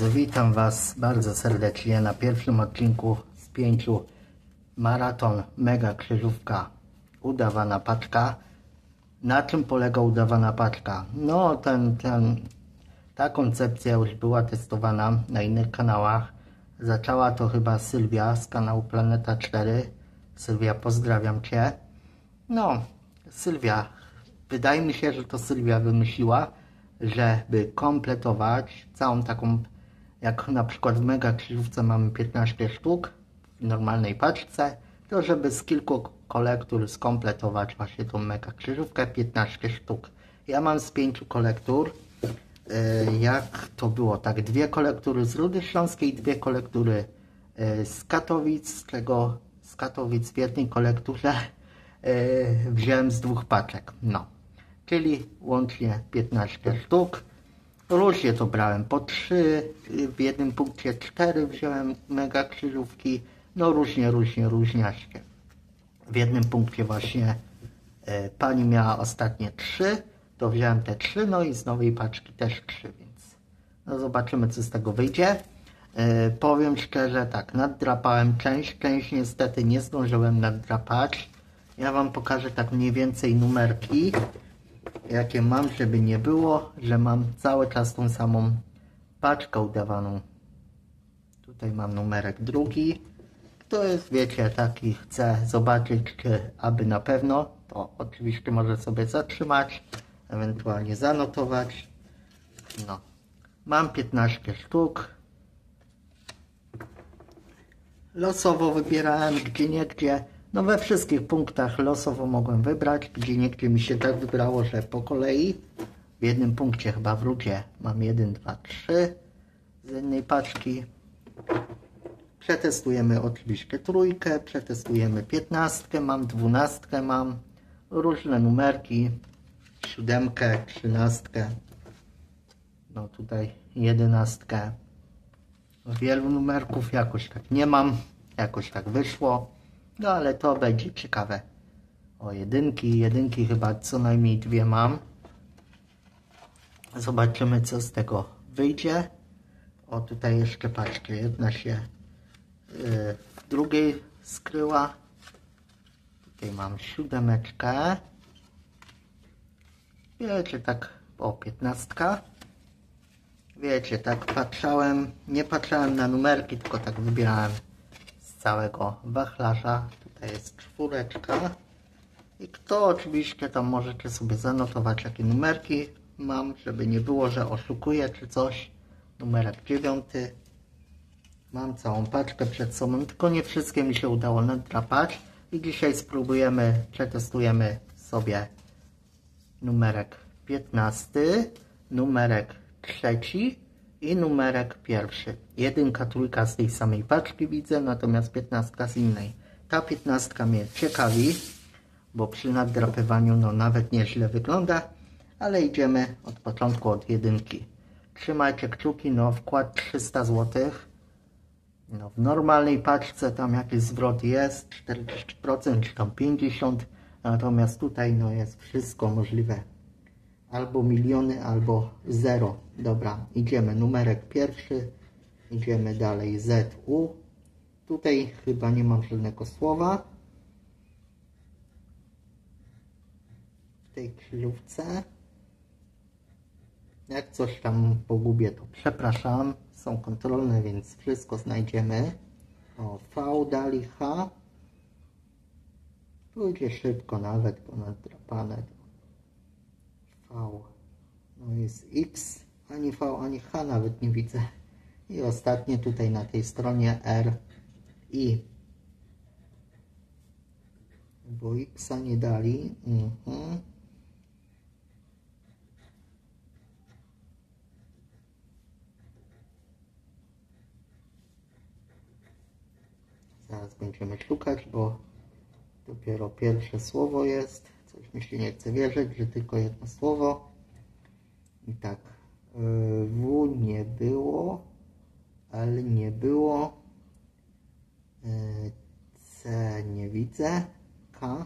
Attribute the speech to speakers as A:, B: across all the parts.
A: drodzy, witam Was bardzo serdecznie na pierwszym odcinku z 5 maraton mega krzyżówka udawana paczka. Na czym polega udawana paczka? No ta koncepcja już była testowana na innych kanałach. Zaczęła to chyba Sylwia z kanału Planeta 4. Sylwia, pozdrawiam Cię. No, Sylwia, wydaje mi się, że to Sylwia wymyśliła, żeby kompletować całą taką, jak na przykład w mega krzyżówce mamy 15 sztuk w normalnej paczce, to żeby z kilku kolektur skompletować właśnie tą mega krzyżówkę 15 sztuk. Ja mam z 5 kolektur, jak to było, tak, 2 kolektury z Rudy Śląskiej, 2 kolektury z Katowic, z czego z Katowic w jednej kolekturze wziąłem z 2 paczek, no. Czyli łącznie 15 sztuk. Różnie to brałem, po 3, w jednym punkcie 4 wziąłem mega krzyżówki, no różniaście. W jednym punkcie właśnie pani miała ostatnie 3, to wziąłem te 3, no i z nowej paczki też 3, więc no zobaczymy, co z tego wyjdzie. Powiem szczerze, tak, naddrapałem część niestety nie zdążyłem naddrapać. Ja Wam pokażę tak mniej więcej numerki, jakie mam, żeby nie było, że mam cały czas tą samą paczkę udawaną. Tutaj mam numerek drugi. To jest, wiecie, taki chcę zobaczyć, czy aby na pewno, to oczywiście może sobie zatrzymać, ewentualnie zanotować. No, mam 15 sztuk. Losowo wybierałem gdzieniegdzie. No we wszystkich punktach losowo mogłem wybrać, gdzieniegdzie mi się tak wybrało, że po kolei. W jednym punkcie chyba w Rudzie mam 1, 2, 3 z innej paczki. Przetestujemy oczywiście trójkę, przetestujemy 15, mam 12, mam różne numerki, 7, 13, no tutaj 11. Wielu numerków jakoś tak nie mam, jakoś tak wyszło. No ale to będzie ciekawe. O, jedynki chyba co najmniej 2 mam. Zobaczymy, co z tego wyjdzie. O, tutaj jeszcze patrzcie, jedna się w drugiej skryła. Tutaj mam 7. Wiecie, tak, o, 15. Wiecie, tak patrzałem, nie patrzałem na numerki, tylko tak wybierałem z całego wachlarza. Tutaj jest 4. I kto oczywiście tam możecie sobie zanotować, jakie numerki mam, żeby nie było, że oszukuję czy coś. Numerek 9. Mam całą paczkę przed sobą, tylko nie wszystkie mi się udało nadrapać. I dzisiaj spróbujemy, przetestujemy sobie numerek 15, numerek 3 i numerek 1. 1, 3 z tej samej paczki widzę, natomiast 15 z innej. Ta 15 mnie ciekawi, bo przy naddrapywaniu no nawet nieźle wygląda, ale idziemy od początku, od 1. Trzymajcie kciuki, no wkład 300 zł. No w normalnej paczce tam jakiś zwrot jest, 40% czy tam 50%, natomiast tutaj no jest wszystko możliwe. Albo miliony, albo 0. Dobra, idziemy, numerek 1, idziemy dalej, ZU. Tutaj chyba nie mam żadnego słowa w tej krzyżówce. Jak coś tam pogubię, to przepraszam. Są kontrolne, więc wszystko znajdziemy. O, V dali H. Pójdzie szybko nawet, bo nadrapane. V. No jest X. Ani V, ani H nawet nie widzę. I ostatnie tutaj na tej stronie R, I. Bo X nie dali. Zaraz będziemy szukać, bo dopiero pierwsze słowo jest. Coś mi się nie chce wierzyć, że tylko jedno słowo. I tak, W nie było, L nie było, C nie widzę, K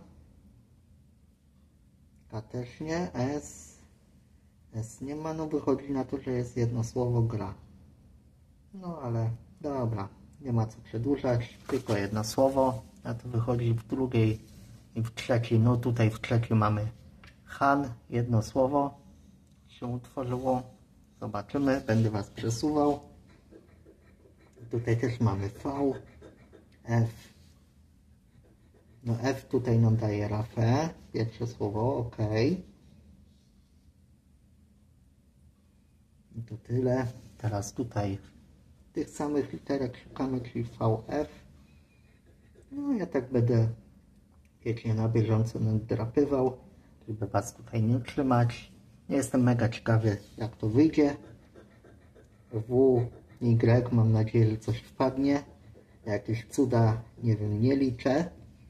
A: też nie, S nie ma, no wychodzi na to, że jest jedno słowo gra. No ale dobra, nie ma co przedłużać, tylko jedno słowo, a to wychodzi w drugiej i w trzeciej. No tutaj w trzeciej mamy Han, jedno słowo się utworzyło. Zobaczymy, będę Was przesuwał. Tutaj też mamy V, F. No F tutaj nam daje Rafę, pierwsze słowo, ok. I to tyle. Teraz tutaj tych samych literek szukamy, czyli VF. No ja tak będę, wiecie, na bieżąco nadrapywał, żeby Was tutaj nie trzymać. Jestem mega ciekawy, jak to wyjdzie. W, Y, mam nadzieję, że coś wpadnie. Jakieś cuda, nie wiem, nie liczę.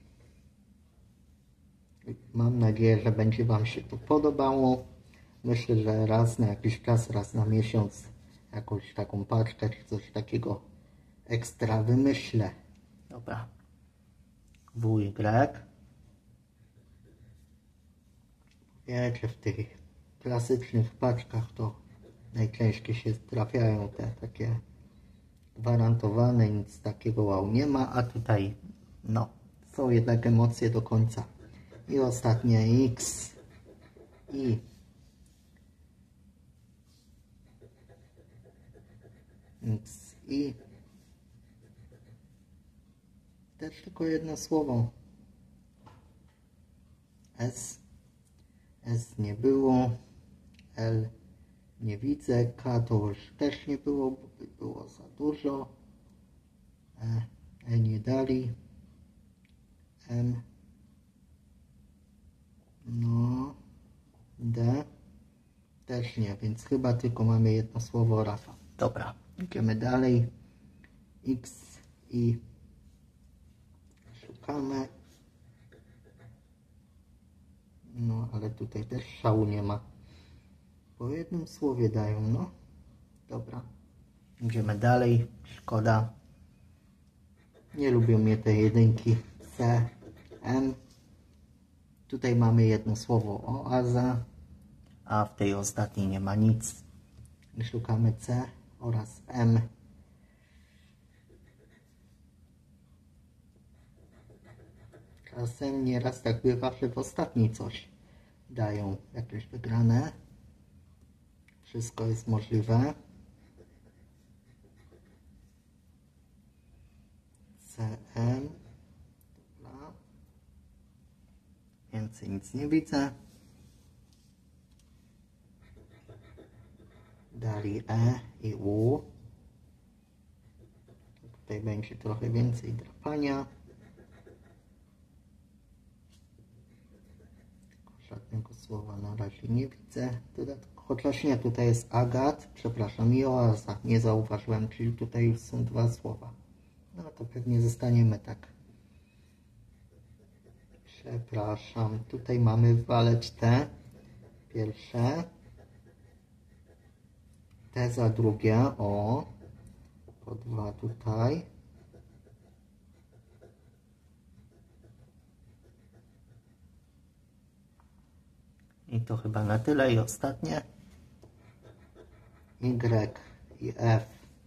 A: Mam nadzieję, że będzie Wam się to podobało. Myślę, że raz na jakiś czas, raz na miesiąc jakąś taką paczkę czy coś takiego ekstra wymyślę. Dobra. WY. Wiecie, w tych klasycznych paczkach to najczęściej się trafiają te takie gwarantowane, nic takiego wow nie ma, a tutaj no, są jednak emocje do końca. I ostatnie X i X i też tylko jedno słowo. S nie było, L nie widzę, K to już też nie było, bo by było za dużo, E nie dali, M, no, D też nie, więc chyba tylko mamy jedno słowo Rafa. Dobra, idziemy dalej, X i szukamy. No, ale tutaj też szału nie ma. Po jednym słowie dają, no. Dobra. Idziemy dalej. Szkoda. Nie lubią mnie te jedynki. C, M. Tutaj mamy jedno słowo oaza, a w tej ostatniej nie ma nic. I szukamy C oraz M. Czasem nieraz tak bywa, że w ostatniej coś dają jakieś wygrane. Wszystko jest możliwe. CM. Dobra. Więcej nic nie widzę. Dali E i U. Tutaj będzie trochę więcej drapania. Żadnego słowa na razie nie widzę. Chociaż nie, tutaj jest Agat, przepraszam, i oaza. Nie zauważyłem, czyli tutaj już są dwa słowa. No to pewnie zostaniemy tak. Przepraszam, tutaj mamy waleć T. Pierwsze. T za drugie, o. Po dwa tutaj. I to chyba na tyle. I ostatnie. Y i F.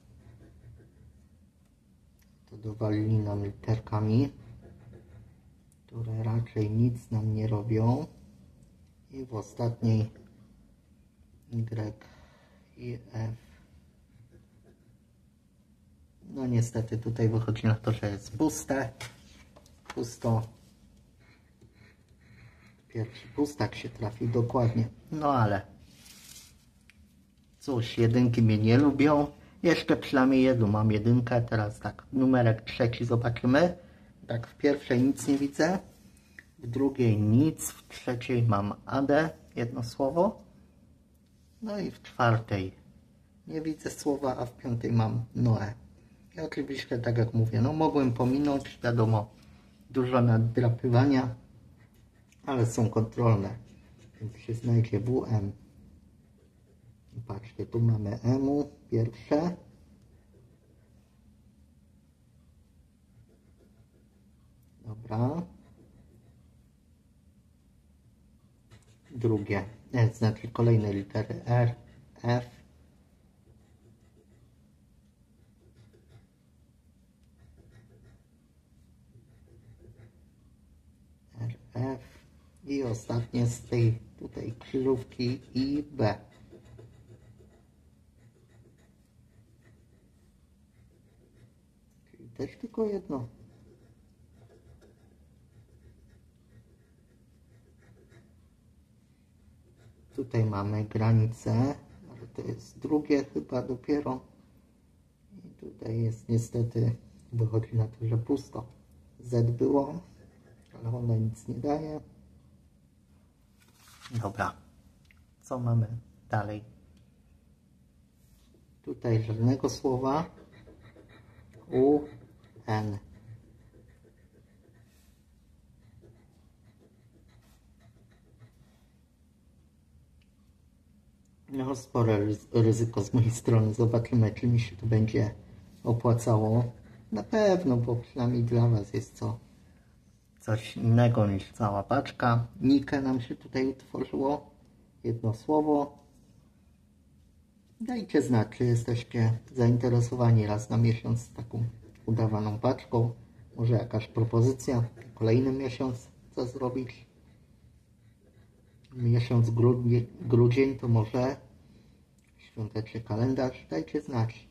A: To dowalili nam literkami, które raczej nic nam nie robią. I w ostatniej Y i F. No niestety tutaj wychodzi na to, że jest puste. Pusto. Pierwszy pustak się trafił dokładnie. No ale cóż, jedynki mnie nie lubią. Jeszcze przynajmniej jedną mam jedynkę. Teraz tak, numerek trzeci zobaczymy. Tak, w pierwszej nic nie widzę. W drugiej nic. W trzeciej mam AD, jedno słowo. No i w czwartej nie widzę słowa, a w piątej mam Noe. I oczywiście, tak jak mówię, no mogłem pominąć, wiadomo, dużo nadrapywania, ale są kontrolne, więc się znajdzie WM. Patrzcie, tu mamy EMU, pierwsze. Dobra. Drugie, znaczy kolejne litery R, F. I ostatnie z tej tutaj krzyżówki I, B. Czyli też tylko jedno. Tutaj mamy granicę, ale to jest drugie chyba dopiero. I tutaj jest niestety, wychodzi na to, że pusto. Z było, ale ona nic nie daje. Dobra, co mamy dalej? Tutaj żadnego słowa. U, N. No, spore ryzyko z mojej strony. Zobaczymy, czy mi się to będzie opłacało. Na pewno, bo przynajmniej dla Was jest coś innego niż cała paczka. Nike nam się tutaj utworzyło. Jedno słowo. Dajcie znać, czy jesteście zainteresowani raz na miesiąc taką udawaną paczką. Może jakaś propozycja. Kolejny miesiąc, co zrobić. Miesiąc grudzień to może świąteczny kalendarz. Dajcie znać.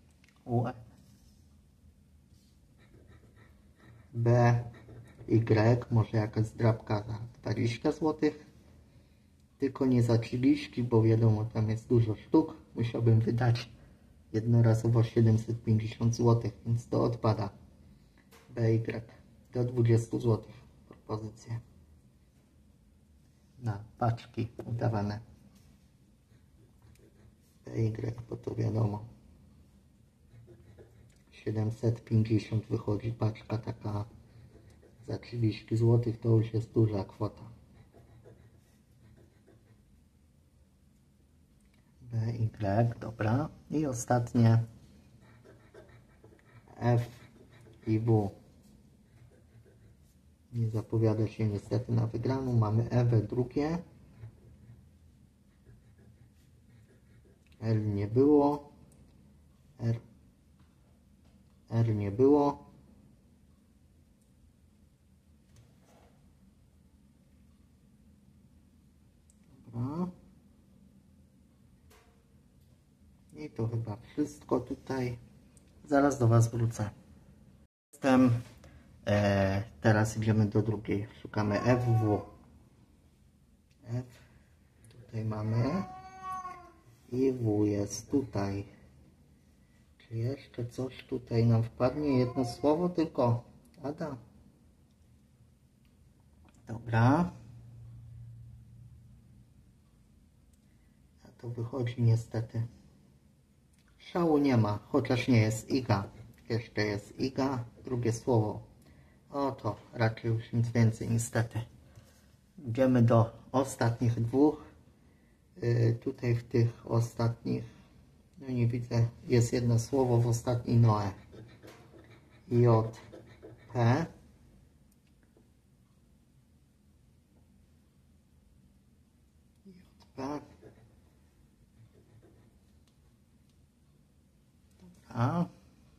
A: B, Y, może jakaś zdrabka za 20 zł. Tylko nie za 30, bo wiadomo, tam jest dużo sztuk. Musiałbym wydać jednorazowo 750 zł, więc to odpada. BY do 20 zł propozycje na paczki udawane. BY, bo to wiadomo, 750 wychodzi paczka taka za 30 zł, to już jest duża kwota. BY, dobra. I ostatnie F i W. Nie zapowiada się niestety na wygraną. Mamy Ewę drugie. L nie było. R nie było. Dobra. I to chyba wszystko tutaj. Zaraz do Was wrócę. Teraz idziemy do drugiej. Szukamy FW. F. Tutaj mamy. I W jest tutaj. Czy jeszcze coś tutaj nam wpadnie? Jedno słowo tylko. Ada. Dobra. A to wychodzi niestety. Szału nie ma, chociaż nie jest Iga. Jeszcze jest Iga, drugie słowo. Oto, raczej już nic więcej niestety. Idziemy do ostatnich dwóch. Tutaj w tych ostatnich, no nie widzę, jest jedno słowo w ostatniej Noe. J, P. J, P. Dobra.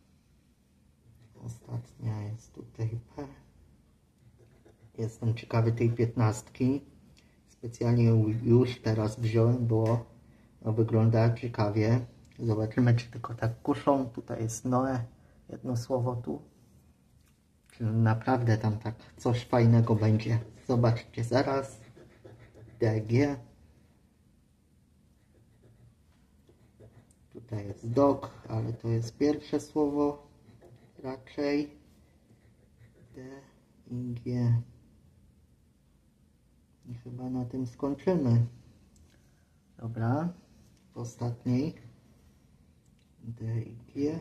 A: Ostatnia jest tutaj P. Jestem ciekawy tej 15. Specjalnie już teraz wziąłem, bo wygląda ciekawie. Zobaczymy, czy tylko tak kuszą. Tutaj jest Noe. Jedno słowo tu. Czy naprawdę tam tak coś fajnego będzie. Zobaczcie zaraz. DG. Tutaj jest dog, ale to jest pierwsze słowo. Raczej. D, I, G. I chyba na tym skończymy. Dobra. W ostatniej. D, I, G.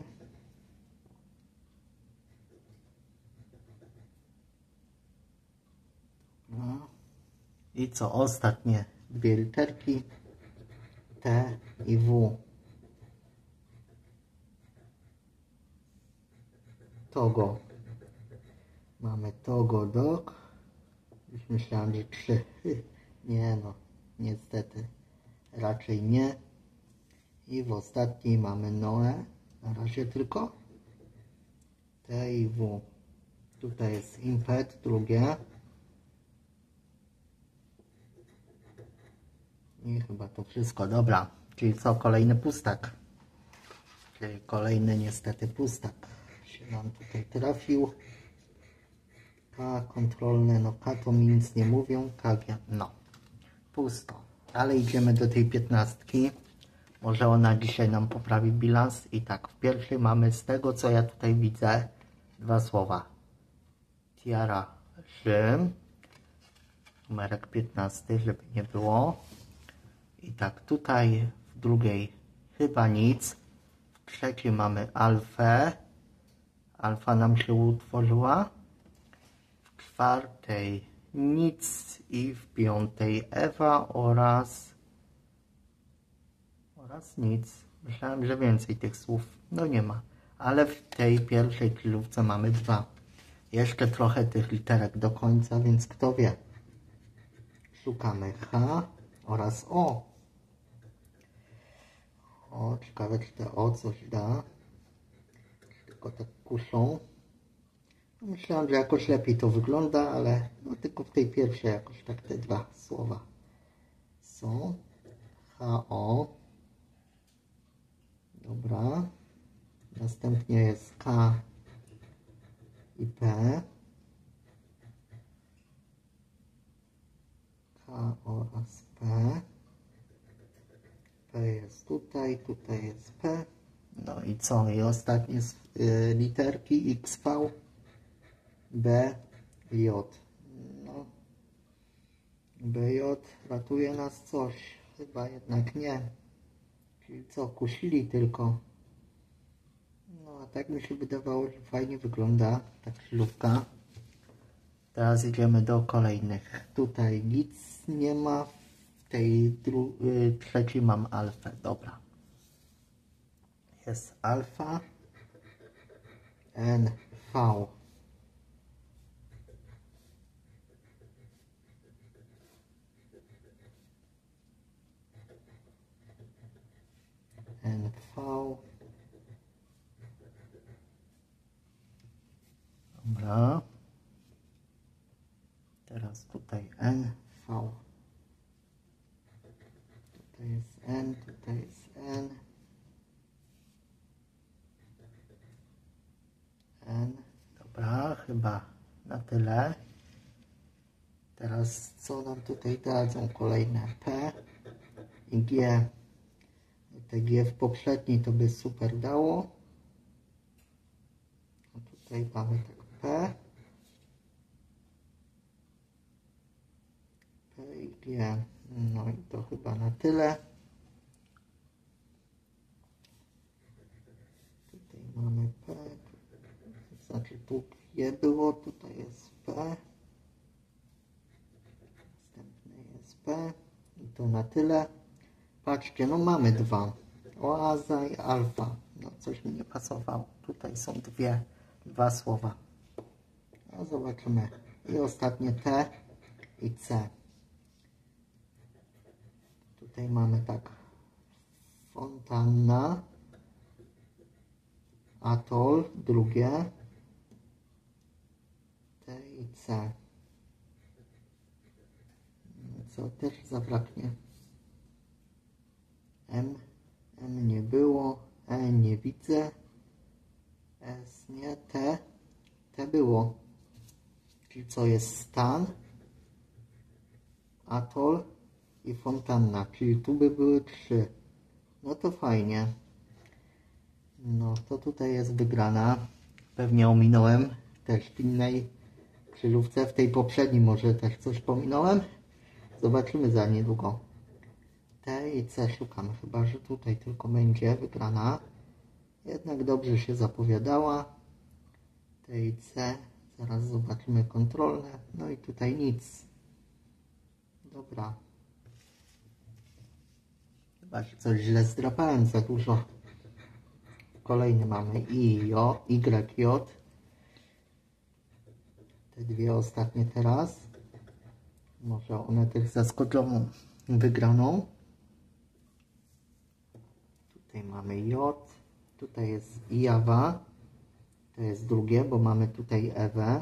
A: Dobra. I co? Ostatnie dwie literki. T i W. Togo. Mamy Togo dog. Już myślałem, że 3. Nie no, niestety. Raczej nie. I w ostatniej mamy Noe. Na razie tylko. T i W. Tutaj jest impet, drugie. I chyba to wszystko, dobra. Czyli co, kolejny pustak. Czyli kolejny niestety pustak się nam tutaj trafił. K kontrolne, no K to mi nic nie mówią, KG, no. Pusto. Ale idziemy do tej 15. Może ona dzisiaj nam poprawi bilans. I tak, w pierwszej mamy z tego, co ja tutaj widzę, 2 słowa. Tiara Rzym. Numerek 15, żeby nie było. I tak, tutaj w drugiej chyba nic. W trzeciej mamy alfę. Alfa nam się utworzyła. W czwartej nic i w piątej Ewa oraz nic. Myślałem, że więcej tych słów. No nie ma. Ale w tej pierwszej krzyżówce mamy 2. Jeszcze trochę tych literek do końca, więc kto wie. Szukamy H oraz O. O, ciekawe, czy to O coś da. Tylko tak kuszą. Myślałem, że jakoś lepiej to wygląda, ale no tylko w tej pierwszej jakoś tak te 2 słowa są. H-O. Dobra. Następnie jest K i P. K oraz P. P jest tutaj, tutaj jest P. No i co? I ostatnie literki XV, B, J. No. BJ ratuje nas coś. Chyba jednak nie. Czyli co? Kusili tylko. No a tak mi się wydawało, że fajnie wygląda ta krzyżówka. Teraz idziemy do kolejnych. Tutaj nic nie ma. W tej trzeciej mam alfę. Dobra. Jest alfa. NV. NV. Dobra. Teraz tutaj NV. Tutaj jest N, tutaj jest N. N. Dobra, chyba na tyle. Teraz co nam tutaj dadzą? Kolejne P i G. Te G w poprzedniej to by super dało. A tutaj mamy tak P. P i G. No i to chyba na tyle. Tutaj mamy P. Znaczy tu G było, tutaj jest P. Następne jest P. I to na tyle. Patrzcie, no mamy 2. Oaza i alfa. No coś mi nie pasowało. Tutaj są 2 słowa. No zobaczymy. I ostatnie T i C. Tutaj mamy tak. Fontanna. Atol. Drugie. T i C. Co też zabraknie. M nie było, E nie widzę, S nie, T było. Czyli co jest stan, atol i fontanna, czyli tu by były 3. No to fajnie. No to tutaj jest wygrana. Pewnie ominąłem też w innej krzyżówce, w tej poprzedniej może też coś pominąłem. Zobaczymy za niedługo. T i C szukam, chyba że tutaj tylko będzie wygrana. Jednak dobrze się zapowiadała. T i C, zaraz zobaczymy kontrolne. No i tutaj nic. Dobra. Chyba że coś źle zdrapałem za dużo. Kolejny mamy I, J, Y, J. Te 2 ostatnie teraz. Może one też zaskoczą wygraną. Tutaj mamy J, tutaj jest Jawa, to jest drugie, bo mamy tutaj Ewę.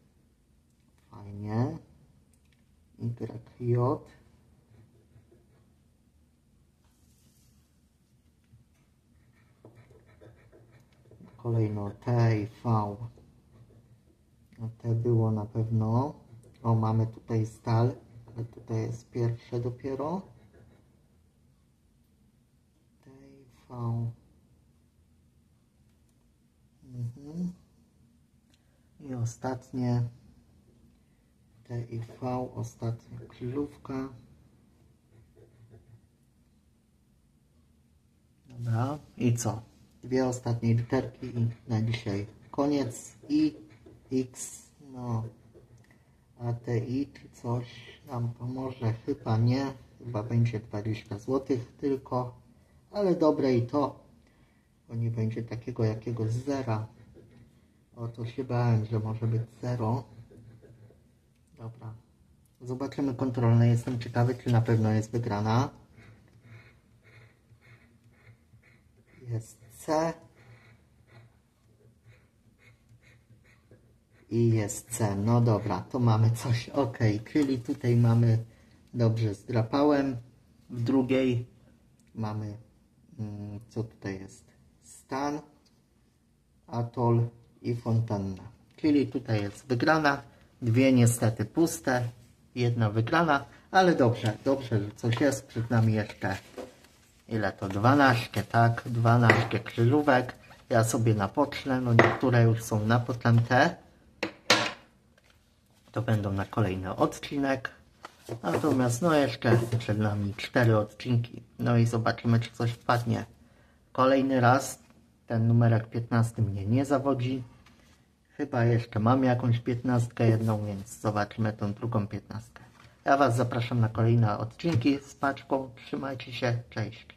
A: Fajnie. Y, J. kolejno T i V. No T było na pewno. O, mamy tutaj stal, ale tutaj jest pierwsze dopiero. T i V. I ostatnie T i V, ostatnia krzyżówka. Dobra, i co? Dwie ostatnie literki i na dzisiaj koniec. I, X, no. A TI czy coś nam pomoże? Chyba nie. Chyba będzie 20 zł tylko. Ale dobre i to. Bo nie będzie takiego jakiegoś zera. O, to się bałem, że może być 0. Dobra. Zobaczymy kontrolne. Jestem ciekawy, czy na pewno jest wygrana. Jest C. I jest C. No dobra, to mamy coś. Ok, czyli tutaj mamy, dobrze zdrapałem. W drugiej mamy, co tutaj jest? Stan, atol i fontanna. Czyli tutaj jest wygrana. Dwie niestety puste. Jedna wygrana, ale dobrze, dobrze, że coś jest. Przed nami jeszcze, ile to? 12, tak? 12 krzyżówek. Ja sobie napoczlę, no niektóre już są na potlęte. To będą na kolejny odcinek. Natomiast no jeszcze przed nami 4 odcinki. No i zobaczymy, czy coś wpadnie. Kolejny raz ten numerek 15 mnie nie zawodzi. Chyba jeszcze mam jakąś 15 jedną, więc zobaczymy tą drugą 15. Ja Was zapraszam na kolejne odcinki z paczką. Trzymajcie się, cześć.